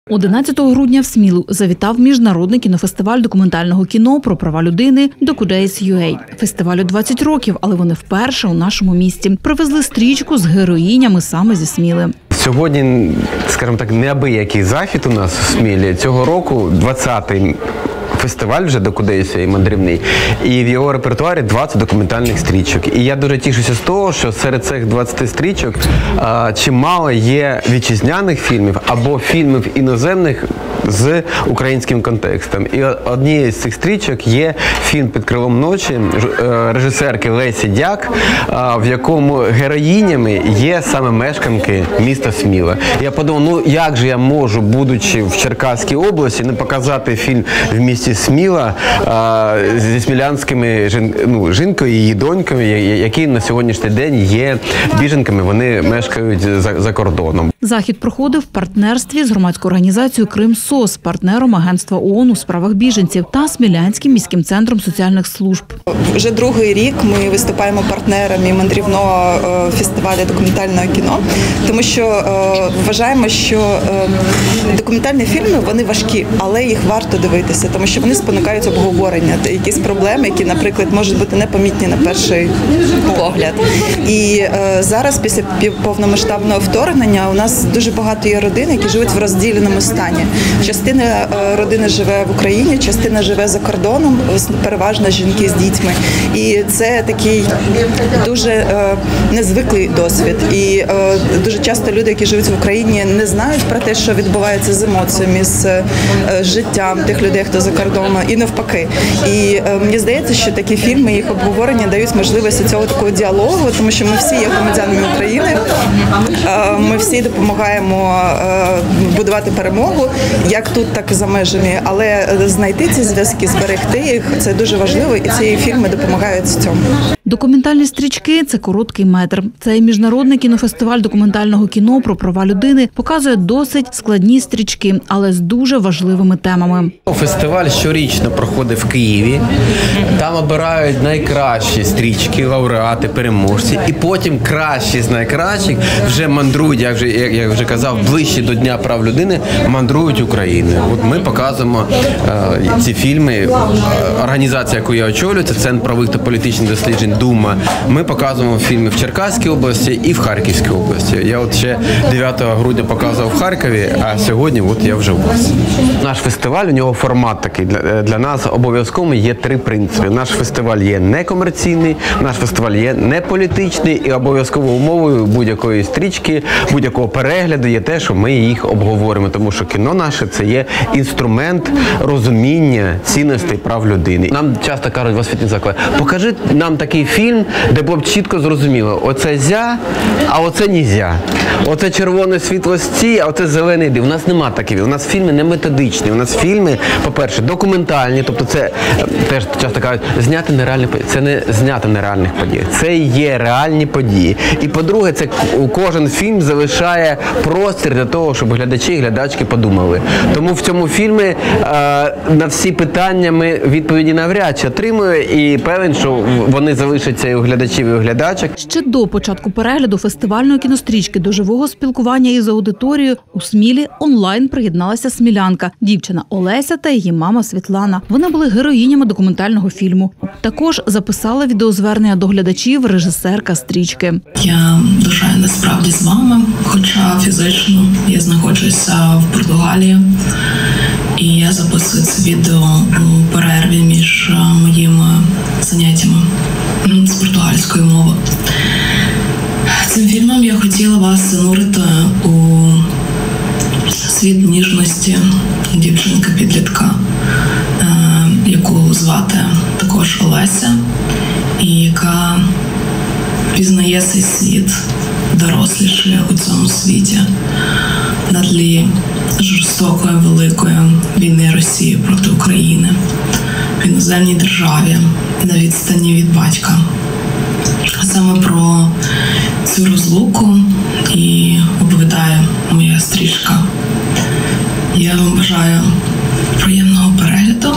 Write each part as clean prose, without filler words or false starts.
11 грудня в Смілу завітав міжнародний кінофестиваль документального кіно про права людини Docudades.ua. Фестивалю 20 років, але вони вперше у нашому місті. Привезли стрічку з героїнями саме зі Сміли. Сьогодні, скажімо так, неабиякий захід у нас в Смілі. Цього року 20-й фестиваль вже Docudades.ua мандрівний, і в його репертуарі 20 документальних стрічок. І я дуже тішуся з того, що серед цих 20 стрічок чимало є вітчизняних фільмів або фільмів іноземних з українським контекстом. І однією з цих стрічок є фільм «Під крилом ночі» режисерки Лесі Дяк, в якому героїнями є саме мешканки міста Сміла. Я подумав, ну як же я можу, будучи в Черкаській області, не показати фільм в місті Сміла зі смілянськими жінкою і її доньками, які на сьогоднішній день є біженками, вони мешкають за кордоном. Захід проходив в партнерстві з громадською організацією «Крим-СОС», партнером Агентства ООН у справах біженців та Смілянським міським центром соціальних служб. Вже другий рік ми виступаємо партнерами мандрівного фестивалю документального кіно, тому що вважаємо, що документальні фільми, вони важкі, але їх варто дивитися, тому що вони спонукають обговорення, якісь проблеми, які, наприклад, можуть бути непомітні на перший погляд. І зараз, після повномасштабного вторгнення, у нас дуже багато є родин, які живуть в розділеному стані. Частина родини живе в Україні, частина живе за кордоном, переважно жінки з дітьми. І це такий дуже незвиклий досвід. І дуже часто люди, які живуть в Україні, не знають про те, що відбувається з емоціями, з життям тих людей, хто за кордоном, і навпаки. І мені здається, що такі фільми, їх обговорення дають можливість цього такого діалогу, тому що ми всі є громадянами України, ми всі допомагаємо будувати перемогу, як тут, так і за межами. Але знайти ці зв'язки, зберегти їх – це дуже важливо, і ці фільми допомагають в цьому. Документальні стрічки – це короткий метр. Цей міжнародний кінофестиваль документального кіно про права людини показує досить складні стрічки, але з дуже важливими темами. Фестиваль щорічно проходить в Києві. Там обирають найкращі стрічки, лауреати, переможці. І потім кращі з найкращих вже мандрують, як вже казав, ближче до Дня прав людини, мандрують Україною. От ми показуємо ці фільми. Організація, яку я очолюю, це Центр правових та політичних досліджень «Дума». Ми показуємо фільми в Черкаській області і в Харківській області. Я от ще 9 грудня показував в Харкові, а сьогодні от я вже у вас. Наш фестиваль, у нього формат такий. Для нас обов'язково є 3 принципи. Наш фестиваль є некомерційний, наш фестиваль є неполітичний, і обов'язковою умовою будь-якої стрічки, будь-якого перегляду є те, що ми їх обговоримо, тому що кіно наше – це є інструмент розуміння цінностей прав людини. Нам часто кажуть в освітніх закладах, покажи нам такий фільм, де було б чітко зрозуміло, оце зя, а оце нізя. Оце червоне світло стій, а оце зелений дим. У нас нема таких. У нас фільми не методичні. У нас фільми, по-перше, документальні, тобто це теж часто кажуть, зняти нереальні події. Це не зняти нереальних подій. Це є реальні події. І по-друге, це кожен фільм залишає простір для того, щоб глядачі і глядачки подумали. Тому в цьому фільмі на всі питання ми відповіді навряд чи отримуємо, і певен, що вони залишаться і у глядачів, і у глядачок. Ще до початку перегляду фестивальної кінострічки до живого спілкування із аудиторією у Смілі онлайн приєдналася смілянка, дівчина Олеся та її мама Світлана. Вони були героїнями документального фільму. Також записала відеозвернення до глядачів режисерка стрічки. Я дуже насправді з вами, хоча фізично я знаходжуся в Португалії. І я записую це відео у перерві між моїми заняттями з португальської мови. Цим фільмом я хотіла вас занурити у світ ніжності дівчинки-підлітка, яку звати також Олеся, і яка пізнає цей світ, дорослішає у цьому світі на тлі жорстокої великої війни Росії проти України в іноземній державі на відстані від батька. Саме про цю розлуку і оповідає моя стрічка. Я вам бажаю приємного перегляду.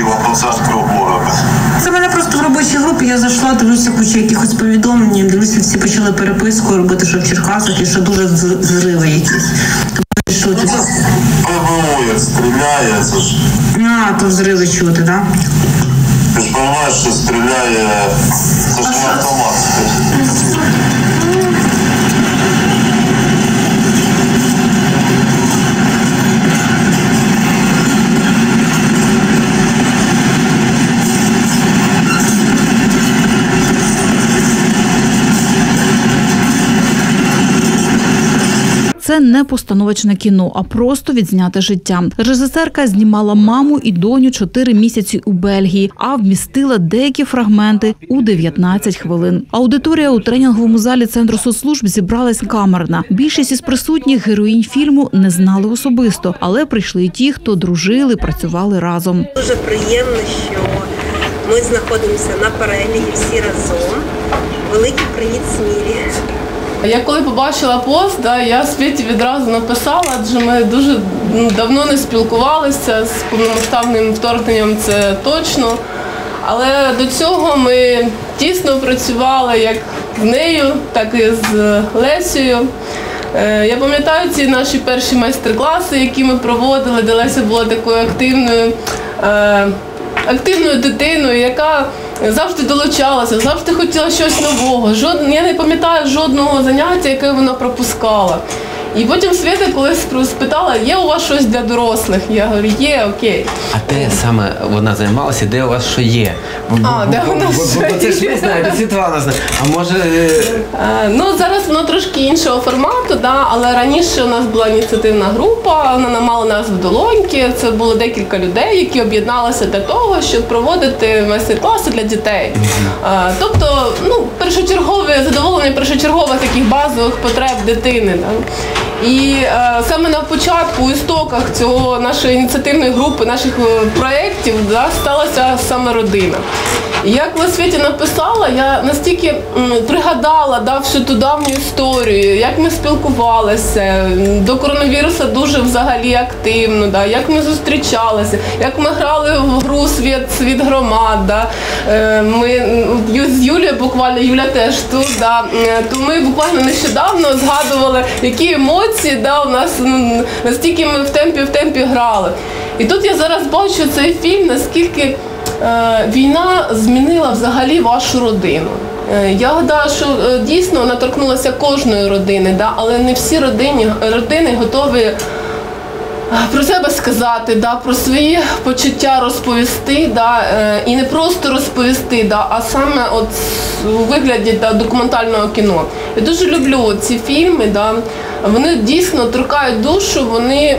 Києва про царського ворога. Це мене просто в робочій групі, я зайшла, дивлюся кучу якихось повідомлень, дивлюся, всі почали переписку робити, що в Черкасах, і що дуже зриви якісь. Що тут? ПВО як стріляє, це ж... То взриви чути, так? Ти ж розумієш, що стріляє, це ж не автомат. Це не постановочне кіно, а просто відзняте життя. Режисерка знімала маму і доню 4 місяці у Бельгії, а вмістила деякі фрагменти у 19 хвилин. Аудиторія у тренінговому залі Центру соцслужб зібралась камерна. Більшість із присутніх героїнь фільму не знали особисто, але прийшли й ті, хто дружили, працювали разом. Дуже приємно, що ми знаходимося на перегляді всі разом. Великий привіт Смілі. Я коли побачила пост, я Світі відразу написала, адже ми дуже давно не спілкувалися з повномасштабним вторгненням, це точно. Але до цього ми тісно працювали як з нею, так і з Лесею. Я пам'ятаю ці наші перші майстер-класи, які ми проводили, де Леся була такою активною дитиною, яка завжди долучалася, завжди хотіла щось нового. Я не пам'ятаю жодного заняття, яке вона пропускала. І потім Свята колись спитала, є у вас щось для дорослих? Я говорю, є, окей. А де саме вона займалася, де у вас що є? Де у нас що є? Це ж ми знаємо, Світлана знає. А може... Зараз воно трошки іншого формату, але раніше у нас була ініціативна група, вона мала назву «Долоньки». Це було декілька людей, які об'єдналися для того, щоб проводити майстер-класи для дітей. Тобто, першочергове задоволення першочергових таких базових потреб дитини. І саме на початку, у істоках цього нашої ініціативної групи, наших проєктів, сталася саме родина. І як Світі написала, я настільки пригадала всю ту давню історію, як ми спілкувалися, до коронавірусу дуже взагалі активно, як ми зустрічалися, як ми грали в гру «Світ громад». Ми з Юлією буквально, Юля теж тут, то ми буквально нещодавно згадували, які емоції у нас, настільки ми в темпі грали. І тут я зараз бачу цей фільм, наскільки війна змінила взагалі вашу родину. Я гадаю, що дійсно вона торкнулася кожної родини, але не всі родини готові про себе сказати, про свої почуття розповісти, і не просто розповісти, а саме у вигляді документального кіно. Я дуже люблю ці фільми, вони дійсно торкають душу, вони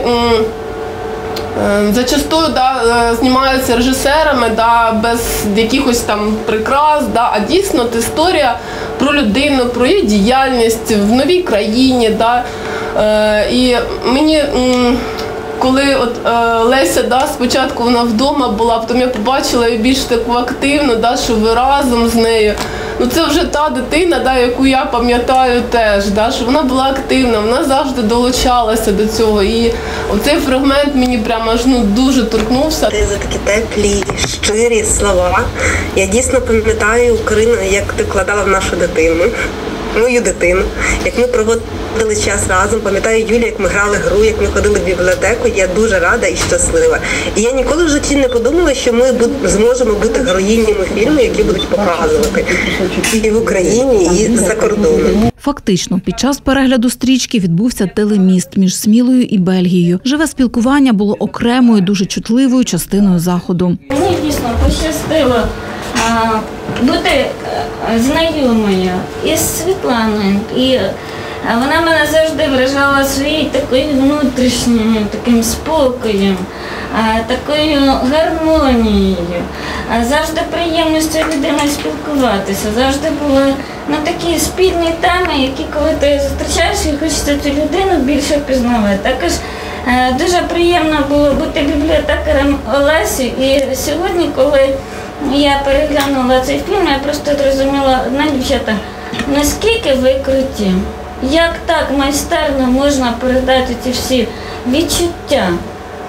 зачастую знімаються режисерами без якихось там прикрас, а дійсно історія про людину, про її діяльність в новій країні. І мені, коли Леся, спочатку вона вдома була, потім я побачила її більш таку активну, що ви разом з нею. Це вже та дитина, яку я пам'ятаю теж, що вона була активна, вона завжди долучалася до цього. І оцей фрагмент мені прямо аж дуже торкнувся. Ти за такі теплі, щирі слова. Я дійсно пам'ятаю, Карина, як ти вкладала в нашу дитину, мою дитину, як ми проводили час разом. Пам'ятаю, Юлія, як ми грали гру, як ми ходили в бібліотеку. Я дуже рада і щаслива. І я ніколи в житті не подумала, що ми зможемо бути героїнями фільму, які будуть показувати і в Україні, і за кордоном. Фактично, під час перегляду стрічки відбувся телеміст між Смілою і Бельгією. Живе спілкування було окремою, дуже чутливою частиною заходу. Мені дійсно пощастило бути знайомою із Світланою. І вона мене завжди вражала своєю такою внутрішньою, таким спокоєм, такою гармонією. Завжди приємно з цією людиною спілкуватися. Завжди були такі спільні теми, які коли ти зустрічаєш і хочеться цю людину більше пізнавати. Також дуже приємно було бути бібліотекарем Олесі. І сьогодні, коли я переглянула цей фільм, я просто зрозуміла, дівчата, наскільки ви круті. Як так майстерно можна передати ці всі відчуття?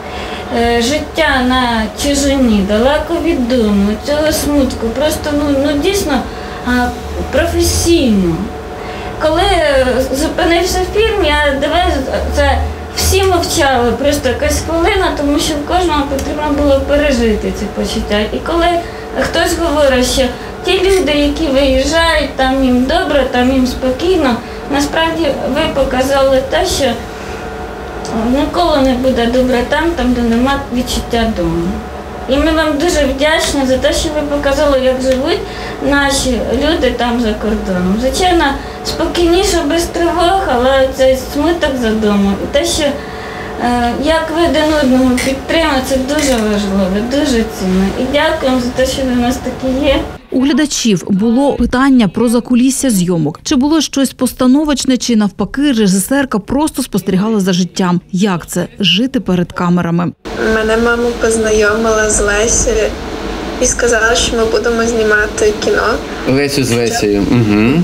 життя на чужині, далеко від дому, цього смутку, просто дійсно професійно. Коли зупинився фільм, я дивилася, це всі мовчали, просто якась хвилина, тому що в кожного потрібно було пережити ці почуття. І коли хтось говорить, що ті люди, які виїжджають, там їм добре, там їм спокійно, насправді ви показали те, що ніколи не буде добре там, де немає відчуття дому. І ми вам дуже вдячні за те, що ви показали, як живуть наші люди там за кордоном. Звичайно, спокійніше, без тривог, але цей смуток за домом. І те, що як ви один одного підтримуєте, це дуже важливо, дуже цінно. І дякуємо за те, що ви в нас такі є. У глядачів було питання про закулісся зйомок. Чи було щось постановочне, чи навпаки режисерка просто спостерігала за життям. Як це – жити перед камерами? Мене мама познайомила з Лесею і сказала, що ми будемо знімати кіно. Лесю з Лесею. Угу.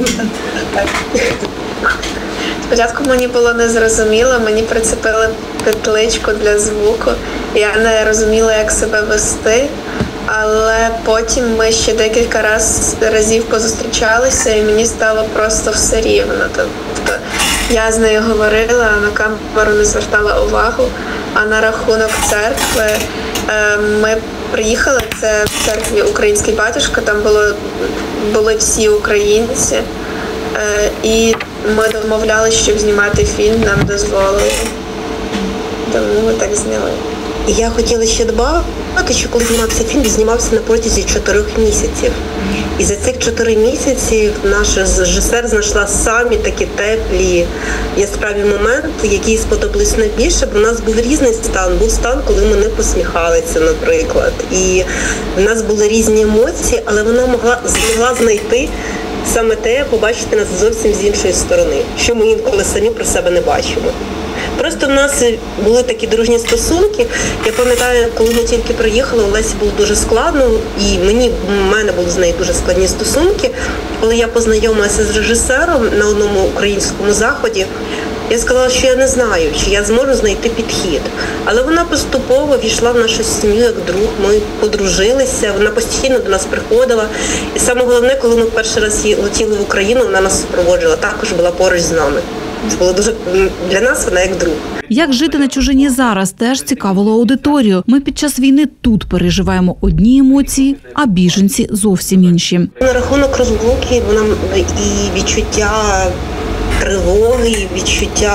Спочатку мені було незрозуміло, мені прицепили петличку для звуку. Я не розуміла, як себе вести, але потім ми ще декілька разів позустрічалися, і мені стало просто все рівно. Тобто я з нею говорила, а на камеру не звертала увагу. А на рахунок церкви, ми приїхали, це в церкві «Український батюшка», там були всі українці, і ми домовлялися, щоб знімати фільм, нам дозволили, тому ми так зняли. І я хотіла ще додати, що коли знімався фільм, знімався на протязі 4 місяців. І за цих 4 місяці наш режисер знайшла самі такі теплі, яскраві моменти, які сподобались найбільше, бо в нас був різний стан. Був стан, коли ми не посміхалися, наприклад. І в нас були різні емоції, але вона змогла знайти саме те, побачити нас зовсім з іншої сторони, що ми інколи самі про себе не бачимо. Просто в нас були такі дружні стосунки. Я пам'ятаю, коли ми тільки приїхали, у Лесі було дуже складно, і в мене були з нею дуже складні стосунки. Коли я познайомилася з режисером на одному українському заході, я сказала, що я не знаю, чи я зможу знайти підхід. Але вона поступово війшла в нашу сім'ю як друг, ми подружилися, вона постійно до нас приходила. І саме головне, коли ми перший раз летіли в Україну, вона нас супроводжувала, також була поруч з нами. Це було дуже для нас вона як друг. Як жити на чужині зараз, теж цікавило аудиторію. Ми під час війни тут переживаємо одні емоції, а біженці зовсім інші. На рахунок розлуки вона і відчуття тривоги, і відчуття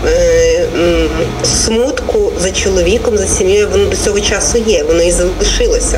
смутку за чоловіком, за сім'єю, воно до цього часу є, воно і залишилося.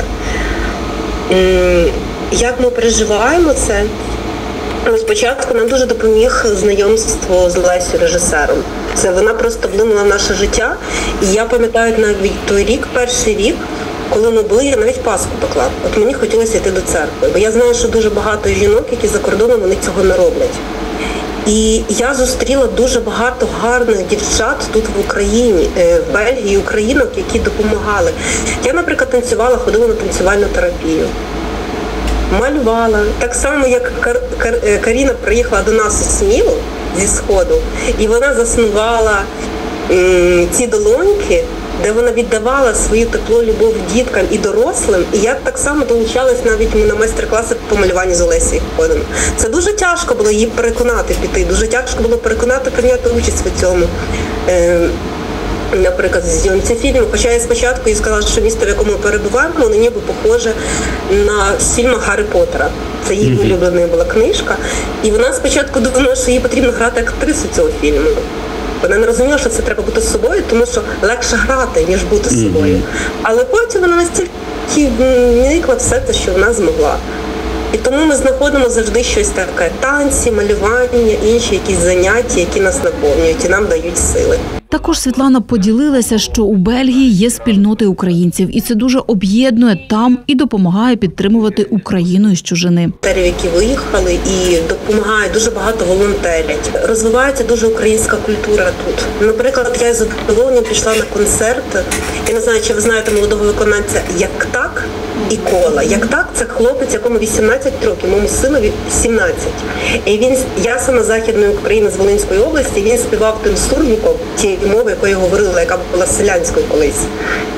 Як ми переживаємо це? Спочатку нам дуже допоміг знайомство з Лесю, режисером. Це вона просто вплинула в наше життя. І я пам'ятаю навіть той рік, перший рік, коли ми були, я навіть Пасху пекла. От мені хотілося йти до церкви. Бо я знаю, що дуже багато жінок, які за кордоном, вони цього не роблять. І я зустріла дуже багато гарних дівчат тут в Україні, в Бельгії, українок, які допомагали. Я, наприклад, танцювала, ходила на танцювальну терапію. Малювала. Так само, як Каріна приїхала до нас у Смілу зі Сходу, і вона заснувала ці долоньки, де вона віддавала свою тепло, любов діткам і дорослим. І я так само долучалась навіть на майстер-класи по малюванню з Олесією ходимо. Це дуже тяжко було її переконати піти, дуже тяжко було переконати прийняти участь в цьому. Наприклад, зйомці фільму. Хоча я спочатку їй сказала, що місто, в якому ми перебуваємо, воно ніби похоже на фільм Гаррі Поттера. Це її улюблена була книжка. І вона спочатку думала, що їй потрібно грати актрису цього фільму. Вона не розуміла, що це треба бути з собою, тому що легше грати, ніж бути з собою. Але потім вона настільки вникла все те, що вона змогла. І тому ми знаходимо завжди щось таке: танці, малювання, інші якісь заняття, які нас наповнюють і нам дають сили. Також Світлана поділилася, що у Бельгії є спільноти українців, і це дуже об'єднує там і допомагає підтримувати Україну із чужини. Які виїхали і допомагають, дуже багато волонтерять. Розвивається дуже українська культура тут. Наприклад, я з задоволенням пішла на концерт. Я не знаю, чи ви знаєте молодого виконавця «Як так» і «Кола». «Як так» – це хлопець, якому 18 років, моєму синові 17. І я саме з Західної України, з Волинської області, він співав тим сурником, тією мовою, якою я говорила, яка була селянською колись.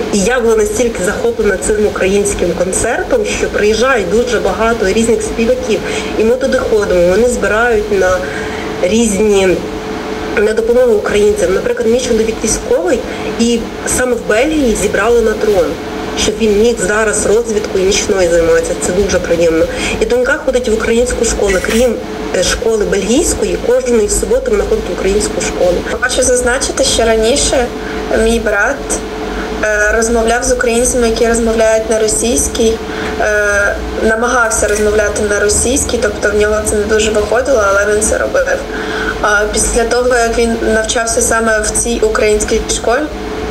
І я була настільки захоплена цим українським концертом, що приїжджають дуже багато різних співаків. І ми туди ходимо, вони збирають на допомогу українцям. Наприклад, мій чоловік військовий, і саме в Бельгії зібрали на дрон, щоб він міг зараз розвідкою нічною займатися. Це дуже приємно. І донька ходить в українську школу. Крім школи бельгійської, кожної суботи вона ходить в українську школу. Хочу зазначити, що раніше мій брат розмовляв з українцями, які розмовляють на російській, намагався розмовляти на російській, тобто в нього це не дуже виходило, але він це робив. Після того, як він навчався саме в цій українській школі,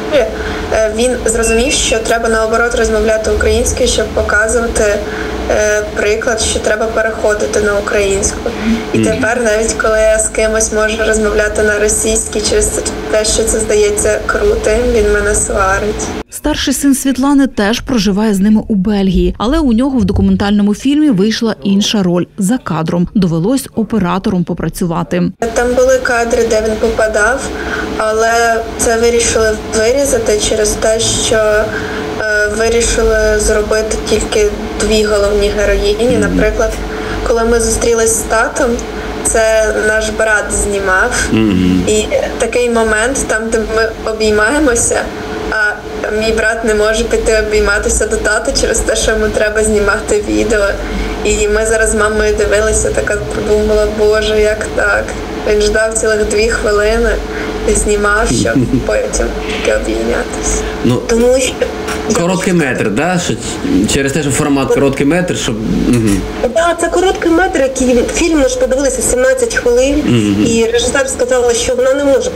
він зрозумів, що треба наоборот розмовляти українською, щоб показувати приклад, що треба переходити на українську. І тепер навіть коли я з кимось можу розмовляти на російській через те, що це здається крутим, він мене сварить. Старший син Світлани теж проживає з ними у Бельгії, але у нього в документальному фільмі вийшла інша роль – за кадром. Довелось оператором попрацювати. Там були кадри, де він попадав, але це вирішили вирізати через те, що вирішили зробити тільки дві головні героїні. Наприклад, коли ми зустрілись з татом, це наш брат знімав. І такий момент, там, де ми обіймаємося, а мій брат не може піти обійматися до тата через те, що йому треба знімати відео. І ми зараз з мамою дивилися, така подумала, боже, як так? Він ждав цілих 2 хвилини і знімав, щоб потім таки обійнятися. Ну, тому що короткий метр, да? Що через те, що формат короткий метр, щоб... Так, це короткий метр, який фільм ми ж подивилися 17 хвилин, і режисер сказала, що вона не може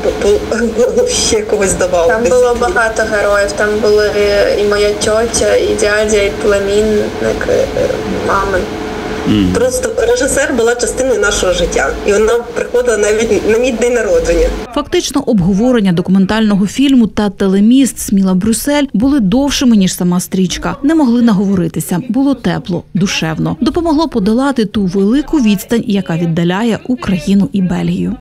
ще когось давати. Там було багато героїв, там були і моя тьотя, і дядя, і племінник, і мами. Просто режисер була частиною нашого життя, і вона приходила навіть на мій день народження. Фактично, обговорення документального фільму та телеміст «Сміла Брюссель» були довшими, ніж сама стрічка. Не могли наговоритися. Було тепло, душевно. Допомогло подолати ту велику відстань, яка віддаляє Україну і Бельгію.